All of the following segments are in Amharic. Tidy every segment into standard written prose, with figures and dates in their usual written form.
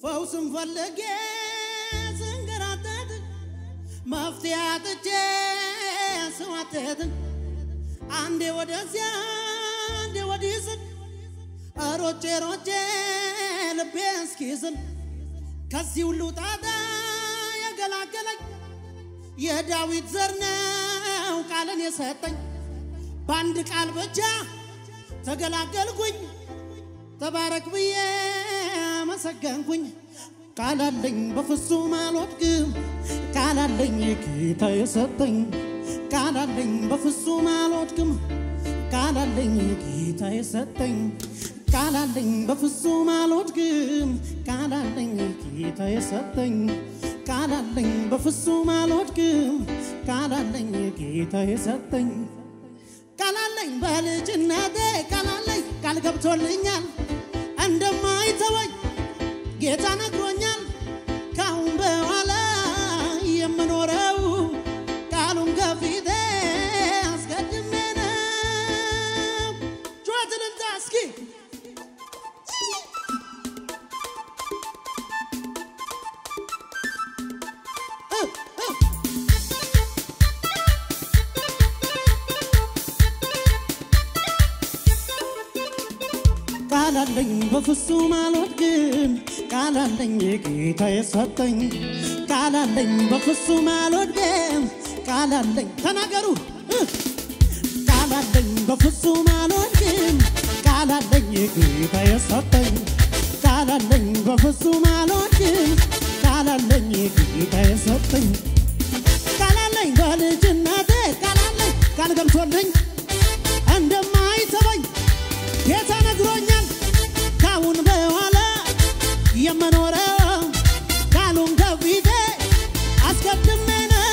ፈውስም ፈልጌ ስንገራተት መፍትሄ አጥቼ ስዋተት አንዴ ወደዚያ አንዴ ወዲህ ስል ሮጬ ልቤ እስኪዝል ከዚህ ሁሉ ጣጣ የገላገለኝ የዳዊት ዘር ነው ቃልን የሰጠኝ በአንድ ቃል ብቻ ተገላገልኩኝ ተባረክ ብዬ መሰገንኩኝ ቃላለኝ በፍጹም አልወድቅም ቃላለኝ ጌታ የሰጠኝ ቃላለኝ በፍጹም አልወድቅም ቃላለኝ ጌታ የሰጠኝ ቃላለኝ በፍጹም አልወድቅም ቃላለኝ ጌታ የሰጠኝ ቃላለኝ በፍጹም አልወድቅም ቃላለኝ ጌታ የሰጠኝ ቃላለኝ በልጅነቴ ቃላለኝ ቃል ገብቶልኛል እንደማይተወኝ ጌታ ነግሮኛል ካሁን በኋላ የምኖረው ቃሉን ከፊቴ አስቀድሜ ነው ጩኸትን እንታስኪ ቃላለኝ በፍጹም አልወድቅም ቃላለኝ ጌታ የሰጠኝ ቃላለኝ በፍጹም አልወድቅም ቃላለኝ ተናገሩ ቃላለኝ በፍጹም አልወድቅም ቃላለኝ ጌታ የሰጠኝ ቃላለኝ በፍጹም አልወድቅም ቃላለኝ ጌታ የሰጠኝ ቃላለኝ በልጅነቴ ቃላለኝ ቃል ገብቶልኝ እንደማይተወኝ ጌታ ነግሮኛል ካሁን በኋላ የምኖረው ቃሉን ከፊቴ አስቀድሜ ነው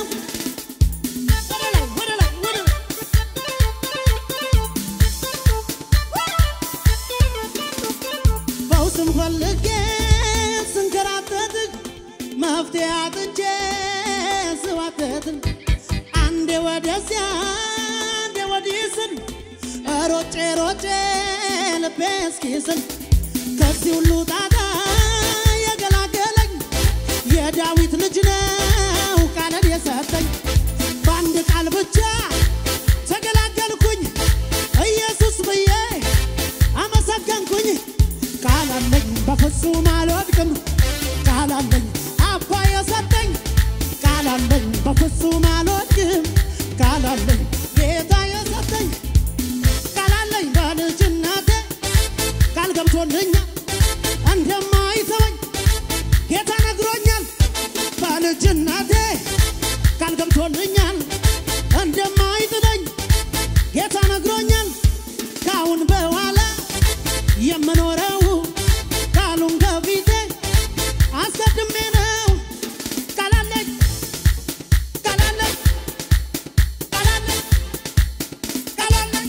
ፈውስም ፈልጌ ስንከራተት መፍትሄ አጥቼ ስዋተት አንዴ ወደዚያ አንዴ ወዲህ ስል ሮጬ ልቤ እስኪዝል ከዚህ ሁሉ ጣጣ የገላገለኝ የዳዊት ልጅ ነው ቃልን የሰጠኝ በአንድ ቃል ብቻ ተገላገልኩኝ ኢየሱስ ብዬ አመሰገንኩኝ ቃላለኝ በፍጹም አልወድቅም ቃላለኝ አባ የሰጠኝ ቃላለኝ በፍጹም አልወድቅም ቃላለኝ ጌታ የሰጠኝ ቃላለኝ በልጅነቴ ቃል ገብቶልኛል እንደማይተወኝ ጌታ ነግሮኛል በልጅነቴ ቃል ገብቶልኛል እንደማይጥለኝ ጌታ ነግሮኛል ካሁን በኋላ የምኖረው ቃሉን ከፊቴ አስቀድሜ ነው ቃላለኝ ቃላለኝ ቃላለኝ ቃላለኝ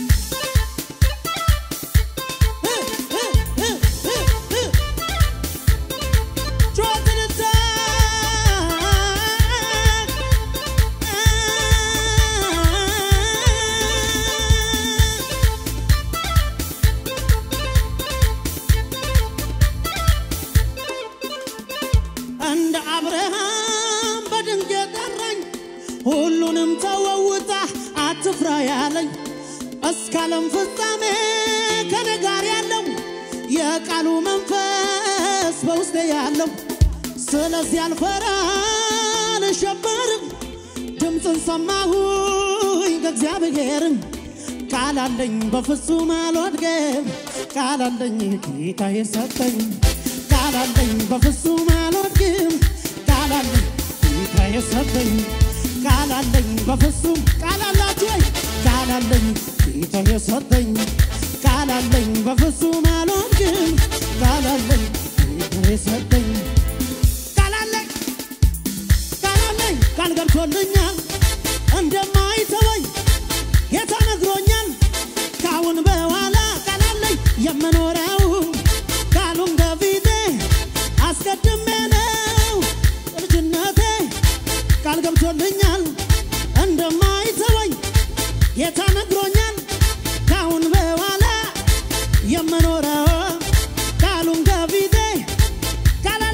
እንደ አብርሃም በድንገት ጠራኝ ሁሉንም ተወውጣ አትፍራ ያለኝ እስካለም ፍጻሜ ከኔ ጋር ያለው የቃሉ መንፈስ በውስጤ ያለው ስለዚህ አልፈራም አልሸበርም ድምፅን ሰማሁኝ ከእግዚአብሔርም ቃላለኝ በፍጹም አልወድቅም ቃላለኝ ጌታ የሰጠኝ ቃላለኝ በፍጹም አልወድቅም ቃላለኝ ጌታ የሰጠኝ ቃላለኝ በፍጹም ቃላላችሁ ወይ ቃላለኝ ጌታ የሰጠኝ ቃላለኝ በፍጹም አልወድቅም ቃላለኝ ጌታ የሰጠኝ ቃላለኝ ቃላለኝ ቃል ገብቶልኛል እንደማይተወኝ ጌታ ነግሮኛል ካሁን በኋላ ቃላለኝ የምኖረው ቃሉን ከፊቴ አስቀድሜ ነው ልጅነቴ ቃል ገብቶልኛል እንደማይተወኝ ጌታ ነግሮኛል ካሁን በኋላ የምኖረው ቃሉን ከፊቴ ቃል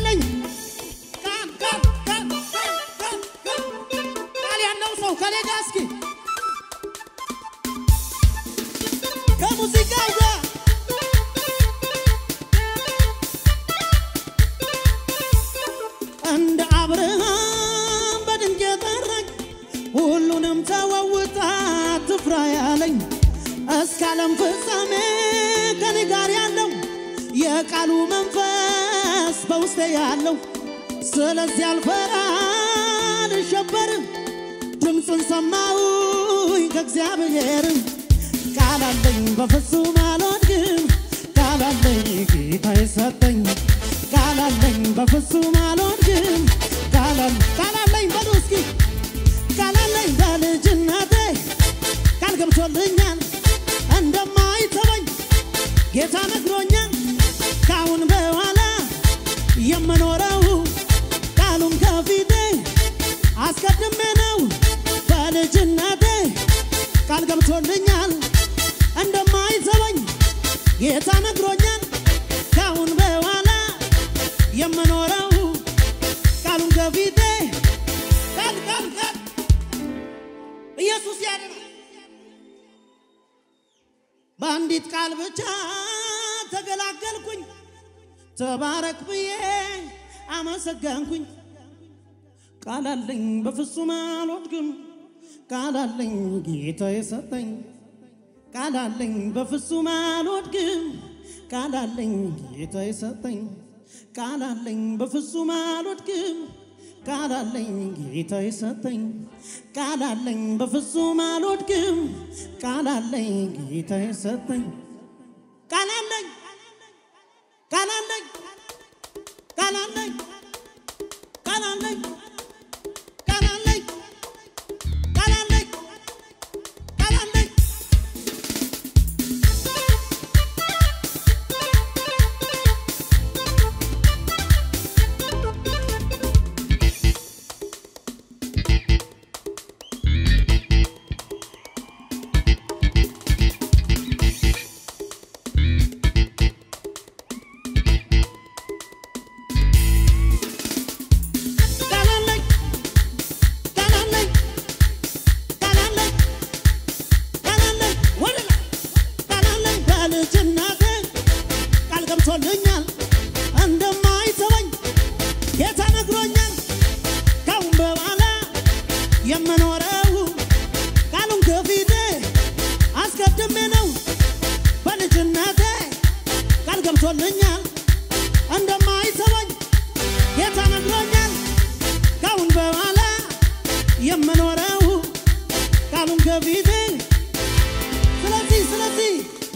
የቃሉ መንፈስ በውስጤ ያለው ስለዚህ አልፈራም አልሸበርም ድምፁን ሰማሁኝ ከእግዚአብሔር ቃል አለኝ በፍጹም አልወድቅም ቃል አለኝ ጌታ የሰጠኝ ቃል አለኝ በፍጹም አልወድቅም ቃል አለኝ በሉ እስኪ ቃል አለኝ በልጅነቴ ቃል ገብቶልኛል እንደማይተወኝ ጌታ ነግሮኛል ካሁን በኋላ የምኖረው ቃሉን ከፊቴ አስቀድሜ ነው በልጅነቴ ቃል ገብቶልኛል እንደማይተወኝ ጌታ ነግሮኛል ካሁን በኋላ የምኖረው ቃሉን ከፊቴ ቃል ኢየሱስ ያድናል በአንዲት ቃል ብቻ ተገላገልኩኝ ተባረክ ብዬ አመሰገንኩኝ ቃል አለኝ በፍጹም አልወድቅም ቃል አለኝ ጌታ የሰጠኝ ቃል አለኝ በፍጹም አልወድቅም ቃል አለኝ ጌታ የሰጠኝ ቃል አለኝ በፍጹም አልወድቅም ቃል አለኝ ጌታ የሰጠኝ ቃል አለኝ በፍጹም አልወድቅም ቃል አለኝ ጌታ የሰጠኝ ቃል አለኝ ቃል አለኝ ቃል አለኝ ቃል አለኝ ቃል አለኝ ቃል አለኝ ቃል አለኝ ገብቶልኛል እንደማይተወኝ ጌታ ነግሮኛል ካሁን በኋላ የምኖረው ቃሉን ከፊቴ አስቀድሜ ነው በልጅነቴ ቃል ገብቶልኛል እንደማይተወኝ ጌታ ነግሮኛል ካሁን በኋላ የምኖረው ቃሉን ከፊቴ ስለዚህ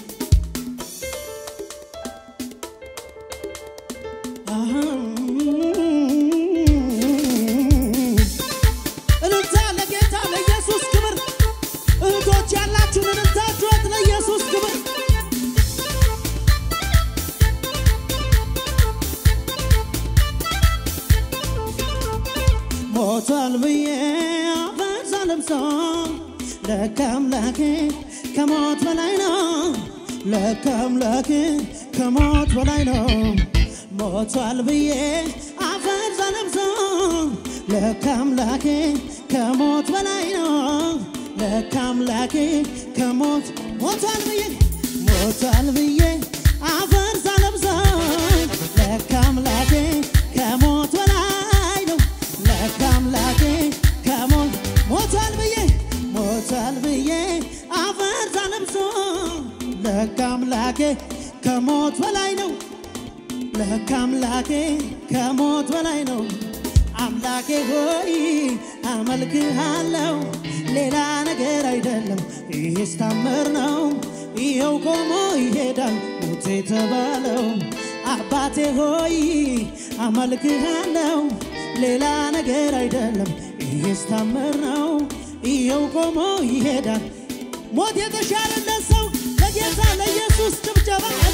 ሞቷል ብዬ አፈዛለምሰው ለካምላኬ ከሞት በላይ ነው ለካምላኬ ከሞት በላይ ነው ሞቷል ብዬ አፈዛለምሰው ለካምላኬ ከሞት በላይ ነው ለካምላኬ ከሞት ሞቷል ብዬ አፈዛለምሰው ለካምላኬ ከሞት በላይ ነው ለካምላኬ ከሞት ሞቷል ብዬ አፈዛለምሰው ለካምላኬ ከሞት በላይ ነው ለካምላኬ ከሞት በላይ ነው አምላኬ ሆይ አመልክሃለሁ ሌላ ነገር አይደለም ይሄስ ታምር ነው ይሄው ቆሞ ይሄዳል ሞት የተባለው አባቴ ሆይ አመልክሃለሁ ሌላ ነገር አይደለም ይሄስ ታምር ነው ይሄው ቆሞ ይሄዳል ሞት የተሻለለት ሰው ለጌታ ለኢየሱስ ጭብጨባ